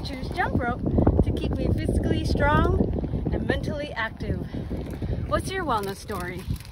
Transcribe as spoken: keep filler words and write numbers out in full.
choose jump rope to keep me physically strong and mentally active. What's your wellness story?